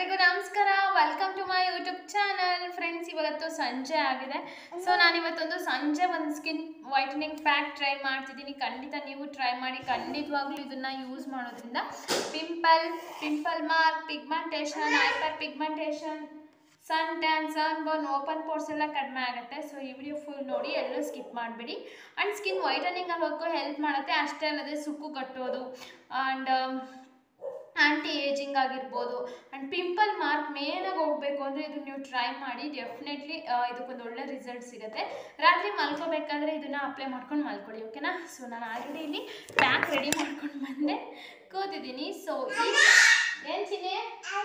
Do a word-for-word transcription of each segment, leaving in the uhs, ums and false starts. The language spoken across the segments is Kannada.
ಎಲ್ಲರಿಗೂ ನಮಸ್ಕಾರ. Welcome to my YouTube channel. Friends, ಇವತ್ತು ಸಂಜೆ ಆಗಿದೆ. ಸೊ ನಾನು ಇವತ್ತೊಂದು ಸಂಜೆ ಒಂದು ಸ್ಕಿನ್ ವೈಟನಿಂಗ್ ಪ್ಯಾಕ್ ಟ್ರೈ ಮಾಡ್ತಿದ್ದೀನಿ. ಖಂಡಿತ ನೀವು ಟ್ರೈ ಮಾಡಿ. ಖಂಡಿತವಾಗ್ಲೂ ಇದನ್ನು ಯೂಸ್ ಮಾಡೋದ್ರಿಂದ pimple pimple mark, pigmentation, hyper pigmentation, sun tan, sun burn, open pores ಎಲ್ಲ ಕಡಿಮೆ ಆಗುತ್ತೆ. ಸೊ ಈ ವಿಡಿಯೋ ಫುಲ್ ನೋಡಿ, ಎಲ್ಲೂ ಸ್ಕಿಪ್ ಮಾಡಬೇಡಿ. ಆ್ಯಂಡ್ ಸ್ಕಿನ್ ವೈಟನಿಂಗ್ ಆಗೋಕ್ಕೂ ಹೆಲ್ಪ್ ಮಾಡುತ್ತೆ. ಅಷ್ಟೇ ಅಲ್ಲದೆ ಸುಕ್ಕು ಕಟ್ಟೋದು ಆ್ಯಂಡ್ ಆ್ಯಂಟಿ ಏಜಿಂಗ್ ಆಗಿರ್ಬೋದು ಆ್ಯಂಡ್ ಪಿಂಪಲ್ ಮಾರ್ಕ್ ಮೇನಾಗಿ ಹೋಗಬೇಕು ಅಂದರೆ ಇದನ್ನು ನೀವು ಟ್ರೈ ಮಾಡಿ. ಡೆಫಿನೆಟ್ಲಿ ಇದಕ್ಕೊಂದು ಒಳ್ಳೆ ರಿಸಲ್ಟ್ ಸಿಗುತ್ತೆ. ರಾತ್ರಿ ಮಲ್ಕೋಬೇಕಾದ್ರೆ ಇದನ್ನು ಅಪ್ಲೈ ಮಾಡ್ಕೊಂಡು ಮಲ್ಕೊಳ್ಳಿ, ಓಕೆನಾ? ಸೊ ನಾನು ಆಲ್ರೆಡಿ ಇಲ್ಲಿ ಪ್ಯಾಕ್ ರೆಡಿ ಮಾಡ್ಕೊಂಡು ಬಂದೆ, ಕೂತಿದ್ದೀನಿ. ಸೊ ಏನು ಚಿನ್ನೆ,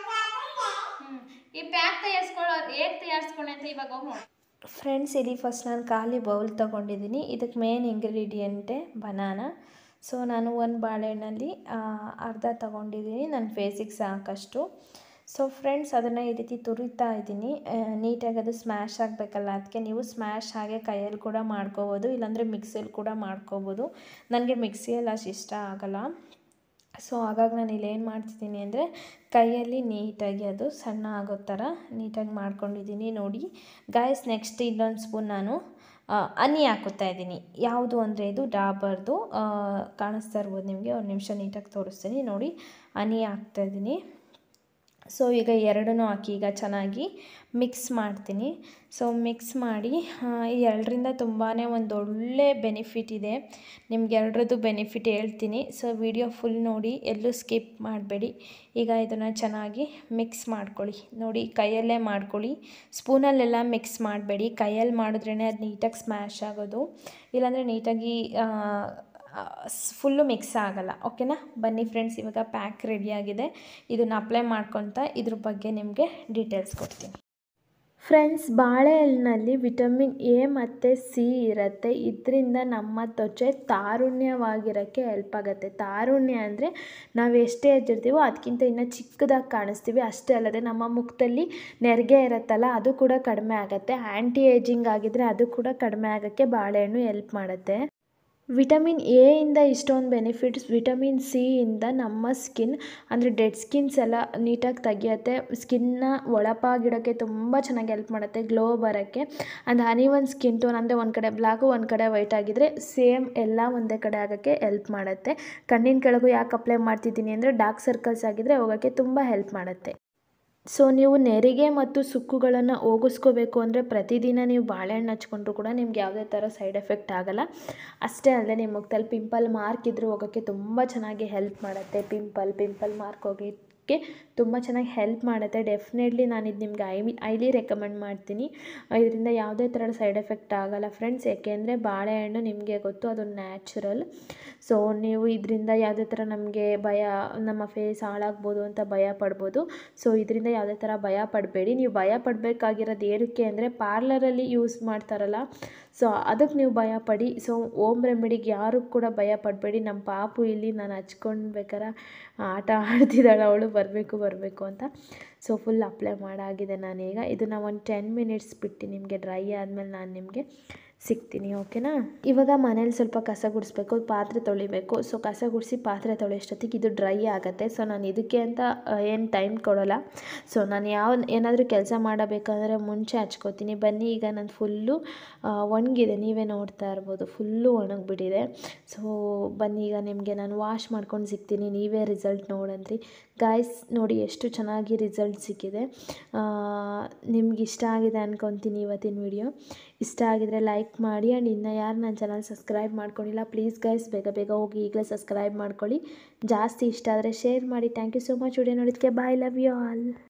ಹ್ಞೂ ಈ ಪ್ಯಾಕ್ ತಯಾರಿಸ್ಕೊಳ್ಳೋ ಹೇಗೆ ತಯಾರಿಸ್ಕೊಂಡೆ ಅಂತ ಇವಾಗ ಹೋಗಿ ನೋಡಿ. ಫ್ರೆಂಡ್ಸ್, ಇಲ್ಲಿ ಫಸ್ಟ್ ನಾನು ಖಾಲಿ ಬೌಲ್ ತೊಗೊಂಡಿದ್ದೀನಿ. ಇದಕ್ಕೆ ಮೇನ್ ಇಂಗ್ರೀಡಿಯೆಂಟೇ ಬನಾನಾ. ಸೊ ನಾನು ಒಂದು ಬಾಳೆಹಣ್ಣಲ್ಲಿ ಅರ್ಧ ತೊಗೊಂಡಿದ್ದೀನಿ, ನನ್ನ ಫೇಸಿಗೆ ಸಾಕಷ್ಟು. ಸೊ ಫ್ರೆಂಡ್ಸ್, ಅದನ್ನು ಈ ರೀತಿ ತುರಿತಾ ಇದ್ದೀನಿ. ನೀಟಾಗಿ ಅದು ಸ್ಮ್ಯಾಶ್ ಆಗಬೇಕಲ್ಲ, ಅದಕ್ಕೆ ನೀವು ಸ್ಮ್ಯಾಶ್ ಹಾಗೆ ಕೈಯಲ್ಲಿ ಕೂಡ ಮಾಡ್ಕೋಬೋದು, ಇಲ್ಲಾಂದರೆ ಮಿಕ್ಸಿಯಲ್ಲಿ ಕೂಡ ಮಾಡ್ಕೋಬೋದು. ನನಗೆ ಮಿಕ್ಸಿಯಲ್ಲಿ ಅಷ್ಟು ಇಷ್ಟ ಆಗೋಲ್ಲ. ಸೊ ಹಾಗಾಗಿ ನಾನು ಇಲ್ಲಿ ಏನು ಮಾಡ್ತಿದ್ದೀನಿ ಅಂದರೆ ಕೈಯಲ್ಲಿ ನೀಟಾಗಿ ಅದು ಸಣ್ಣ ಆಗೋ ಥರ ನೀಟಾಗಿ ಮಾಡ್ಕೊಂಡಿದ್ದೀನಿ. ನೋಡಿ ಗಾಯ್ಸ್, ನೆಕ್ಸ್ಟ್ ಇನ್ನೊಂದು ಸ್ಪೂನ್ ನಾನು ಹನಿ ಹಾಕುತ್ತಾ ಇದ್ದೀನಿ. ಯಾವುದು ಅಂದರೆ ಇದು ಡಾಬರ್ದು, ಕಾಣಿಸ್ತಾ ಇರ್ಬೋದು ನಿಮಗೆ. ಒಂದು ನಿಮಿಷ ನೀಟಾಗಿ ತೋರಿಸ್ತೀನಿ ನೋಡಿ. ಹನಿ ಹಾಕ್ತಾಯಿದ್ದೀನಿ. ಸೊ ಈಗ ಎರಡನ್ನೂ ಹಾಕಿ ಈಗ ಚೆನ್ನಾಗಿ ಮಿಕ್ಸ್ ಮಾಡ್ತೀನಿ. ಸೊ ಮಿಕ್ಸ್ ಮಾಡಿ, ಈ ಎರಡರಿಂದ ತುಂಬಾ ಒಂದು ಒಳ್ಳೆ ಬೆನಿಫಿಟ್ ಇದೆ. ನಿಮ್ಗೆ ಎರಡರದ್ದು ಬೆನಿಫಿಟ್ ಹೇಳ್ತೀನಿ. ಸೊ ವಿಡಿಯೋ ಫುಲ್ ನೋಡಿ, ಎಲ್ಲೂ ಸ್ಕಿಪ್ ಮಾಡಬೇಡಿ. ಈಗ ಇದನ್ನು ಚೆನ್ನಾಗಿ ಮಿಕ್ಸ್ ಮಾಡ್ಕೊಳ್ಳಿ. ನೋಡಿ, ಕೈಯಲ್ಲೇ ಮಾಡ್ಕೊಳ್ಳಿ, ಸ್ಪೂನಲ್ಲೆಲ್ಲ ಮಿಕ್ಸ್ ಮಾಡಬೇಡಿ. ಕೈಯಲ್ಲಿ ಮಾಡಿದ್ರೇ ಅದು ನೀಟಾಗಿ ಸ್ಮ್ಯಾಶ್ ಆಗೋದು, ಇಲ್ಲಾಂದರೆ ನೀಟಾಗಿ ಫುಲ್ಲು ಮಿಕ್ಸ್ ಆಗೋಲ್ಲ, ಓಕೆನಾ? ಬನ್ನಿ ಫ್ರೆಂಡ್ಸ್, ಇವಾಗ ಪ್ಯಾಕ್ ರೆಡಿಯಾಗಿದೆ. ಇದನ್ನು ಅಪ್ಲೈ ಮಾಡ್ಕೊತ ಇದ್ರ ಬಗ್ಗೆ ನಿಮಗೆ ಡೀಟೇಲ್ಸ್ ಕೊಡ್ತೀನಿ. ಫ್ರೆಂಡ್ಸ್, ಬಾಳೆಹಣ್ಣಿನಲ್ಲಿ ವಿಟಮಿನ್ ಎ ಮತ್ತು ಸಿ ಇರುತ್ತೆ. ಇದರಿಂದ ನಮ್ಮ ತ್ವಚೆ ತಾರುಣ್ಯವಾಗಿರೋಕ್ಕೆ ಹೆಲ್ಪ್ ಆಗುತ್ತೆ. ತಾರುಣ್ಯ ಅಂದರೆ ನಾವು ಎಷ್ಟೇ ಎದ್ದಿರ್ತೀವೋ ಅದಕ್ಕಿಂತ ಇನ್ನೂ ಚಿಕ್ಕದಾಗಿ ಕಾಣಿಸ್ತೀವಿ. ಅಷ್ಟೇ ಅಲ್ಲದೆ ನಮ್ಮ ಮುಖದಲ್ಲಿ ನೆರಿಗೆ ಇರುತ್ತಲ್ಲ, ಅದು ಕೂಡ ಕಡಿಮೆ ಆಗುತ್ತೆ. ಆ್ಯಂಟಿ ಏಜಿಂಗ್ ಆಗಿದ್ದರೆ ಅದು ಕೂಡ ಕಡಿಮೆ ಆಗೋಕ್ಕೆ ಬಾಳೆಹಣ್ಣು ಹೆಲ್ಪ್ ಮಾಡುತ್ತೆ. ವಿಟಮಿನ್ ಎ ಇಂದ ಇಷ್ಟೊಂದು ಬೆನಿಫಿಟ್ಸ್. ವಿಟಮಿನ್ ಸಿ ಇಂದ ನಮ್ಮ ಸ್ಕಿನ್ ಅಂದರೆ ಡೆಡ್ ಸ್ಕಿನ್ಸ್ ಎಲ್ಲ ನೀಟಾಗಿ ತೆಗಿಯುತ್ತೆ. ಸ್ಕಿನ್ನ ಒಳಪಾಗಿಡೋಕ್ಕೆ ತುಂಬ ಚೆನ್ನಾಗಿ ಹೆಲ್ಪ್ ಮಾಡುತ್ತೆ, ಗ್ಲೋ ಬರೋಕ್ಕೆ. ಆ್ಯಂಡ್ ಹನಿ ಒಂದು ಸ್ಕಿನ್ ಟೋನ್ ಅಂದರೆ ಒಂದು ಕಡೆ ಬ್ಲ್ಯಾಕು ಒಂದು ಕಡೆ ವೈಟ್ ಆಗಿದ್ದರೆ ಸೇಮ್ ಎಲ್ಲ ಒಂದೇ ಕಡೆ ಆಗೋಕ್ಕೆ ಹೆಲ್ಪ್ ಮಾಡುತ್ತೆ. ಕಣ್ಣಿನ ಕೆಳಗೂ ಯಾಕೆ ಅಪ್ಲೈ ಮಾಡ್ತಿದ್ದೀನಿ ಅಂದರೆ ಡಾರ್ಕ್ ಸರ್ಕಲ್ಸ್ ಆಗಿದ್ದರೆ ಹೋಗೋಕ್ಕೆ ತುಂಬ ಹೆಲ್ಪ್ ಮಾಡುತ್ತೆ. ಸೊ ನೀವು ನೆರಿಗೆ ಮತ್ತು ಸುಕ್ಕುಗಳನ್ನು ಹೋಗಿಸ್ಕೋಬೇಕು ಅಂದರೆ ಪ್ರತಿದಿನ ನೀವು ಬಾಳೆಹಣ್ಣು ಹಚ್ಕೊಂಡ್ರು ಕೂಡ ನಿಮ್ಗೆ ಯಾವುದೇ ಥರ ಸೈಡ್ ಎಫೆಕ್ಟ್ ಆಗೋಲ್ಲ. ಅಷ್ಟೇ ಅಲ್ಲದೆ ನಿಮ್ಮ ಮುಖದಲ್ಲಿ ಪಿಂಪಲ್ ಮಾರ್ಕ್ ಇದ್ದರೂ ಹೋಗೋಕ್ಕೆ ತುಂಬ ಚೆನ್ನಾಗಿ ಹೆಲ್ಪ್ ಮಾಡುತ್ತೆ. ಪಿಂಪಲ್ ಪಿಂಪಲ್ ಮಾರ್ಕ್ ಹೋಗೋಕ್ಕೆ ತುಂಬ ಚೆನ್ನಾಗಿ ಹೆಲ್ಪ್ ಮಾಡುತ್ತೆ. ಡೆಫಿನೆಟ್ಲಿ ನಾನು ಇದು ನಿಮ್ಗೆ ಐ ಐಲಿ ರೆಕಮೆಂಡ್ ಮಾಡ್ತೀನಿ. ಇದರಿಂದ ಯಾವುದೇ ಥರದ ಸೈಡ್ ಎಫೆಕ್ಟ್ ಆಗೋಲ್ಲ ಫ್ರೆಂಡ್ಸ್. ಏಕೆಂದರೆ ಬಾಳೆಹಣ್ಣು ನಿಮಗೆ ಗೊತ್ತು, ಅದು ನ್ಯಾಚುರಲ್. ಸೊ ನೀವು ಇದರಿಂದ ಯಾವುದೇ ಥರ ನಮಗೆ ಭಯ, ನಮ್ಮ ಫೇಸ್ ಹಾಳಾಗ್ಬೋದು ಅಂತ ಭಯ ಪಡ್ಬೋದು. ಸೊ ಇದರಿಂದ ಯಾವುದೇ ಥರ ಭಯ ಪಡಬೇಡಿ. ನೀವು ಭಯ ಪಡಬೇಕಾಗಿರೋದು ಏನಕ್ಕೆ ಅಂದರೆ ಪಾರ್ಲರಲ್ಲಿ ಯೂಸ್ ಮಾಡ್ತಾರಲ್ಲ, ಸೊ ಅದಕ್ಕೆ ನೀವು ಭಯ ಪಡಿ. ಸೊ ಓಮ್ ರೆಮಿಡಿಗೆ ಯಾರು ಕೂಡ ಭಯ ಪಡಬೇಡಿ. ನಮ್ಮ ಪಾಪು ಇಲ್ಲಿ ನಾನು ಹಚ್ಕೊಂಡು ಬೇಕಾರೆ ಆಟ ಆಡ್ತಿದ್ದಾಳೆ, ಅವಳು ಬರಬೇಕು ಬರಬೇಕು ಅಂತ. ಸೊ ಫುಲ್ ಅಪ್ಲೈ ಮಾಡಾಗಿದೆ ನಾನೀಗ. ಇದನ್ನು ಒಂದು ಟೆನ್ ಮಿನಿಟ್ಸ್ ಬಿಟ್ಟು ನಿಮಗೆ ಡ್ರೈ ಆದಮೇಲೆ ನಾನು ನಿಮಗೆ ಸಿಗ್ತೀನಿ, ಓಕೆನಾ? ಇವಾಗ ಮನೇಲಿ ಸ್ವಲ್ಪ ಕಸ ಗುಡಿಸ್ಬೇಕು, ಪಾತ್ರೆ ತೊಳಿಬೇಕು. ಸೊ ಕಸ ಗುಡಿಸಿ ಪಾತ್ರೆ ತೊಳೆಯೋಷ್ಟೊತ್ತಿಗೆ ಇದು ಡ್ರೈ ಆಗುತ್ತೆ. ಸೊ ನಾನು ಇದಕ್ಕೆ ಅಂತ ಏನು ಟೈಮ್ ಕೊಡೋಲ್ಲ. ಸೊ ನಾನು ಯಾವ ಏನಾದರೂ ಕೆಲಸ ಮಾಡಬೇಕಂದ್ರೆ ಮುಂಚೆ ಹಚ್ಕೋತೀನಿ. ಬನ್ನಿ, ಈಗ ನಾನು ಫುಲ್ಲು ಒಣಗಿದೆ, ನೀವೇ ನೋಡ್ತಾ ಇರ್ಬೋದು, ಫುಲ್ಲು ಒಣಗಿಬಿಟ್ಟಿದೆ. ಸೊ ಬನ್ನಿ, ಈಗ ನಿಮಗೆ ನಾನು ವಾಶ್ ಮಾಡ್ಕೊಂಡು ಸಿಗ್ತೀನಿ, ನೀವೇ ರಿಸಲ್ಟ್ ನೋಡಂತ್ರಿ. ಗಾಯ್ಸ್ ನೋಡಿ ಎಷ್ಟು ಚೆನ್ನಾಗಿ ರಿಸಲ್ಟ್ ಸಿಕ್ಕಿದೆ. ನಿಮ್ಗೆ ಇಷ್ಟ ಆಗಿದೆ ಅಂದ್ಕೊತೀನಿ ಇವತ್ತಿನ ವಿಡಿಯೋ. ಇಷ್ಟ ಆಗಿದರೆ ಲೈಕ್ ಮಾಡಿ. ಆ್ಯಂಡ್ ಇನ್ನು ಯಾರು ನನ್ನ ಚಾನಲ್ ಸಬ್ಸ್ಕ್ರೈಬ್ ಮಾಡ್ಕೊಂಡಿಲ್ಲ, ಪ್ಲೀಸ್ ಗೈಸ್ ಬೇಗ ಬೇಗ ಹೋಗಿ ಈಗಲೇ ಸಬ್ಸ್ಕ್ರೈಬ್ ಮಾಡ್ಕೊಳ್ಳಿ. ಜಾಸ್ತಿ ಇಷ್ಟ ಆದರೆ ಶೇರ್ ಮಾಡಿ. Thank you so much video ನೋಡೋದಕ್ಕೆ. Bye, love you all.